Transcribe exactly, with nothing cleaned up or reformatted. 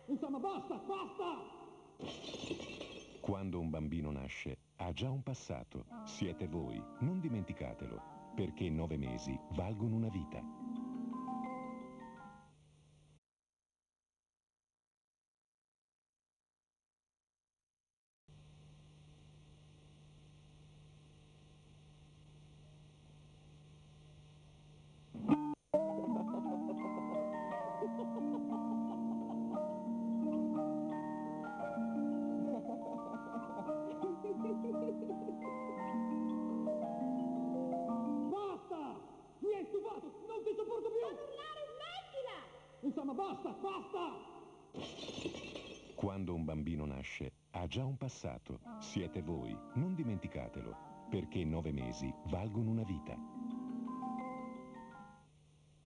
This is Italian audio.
Insomma, basta, basta! Quando un bambino nasce, ha già un passato. Siete voi, non dimenticatelo, perché nove mesi valgono una vita. Basta! Mi hai stufato! Non ti sopporto più! Non urlare, smettila! Insomma, basta, basta! Quando un bambino nasce, ha già un passato. Siete voi, non dimenticatelo, perché nove mesi valgono una vita.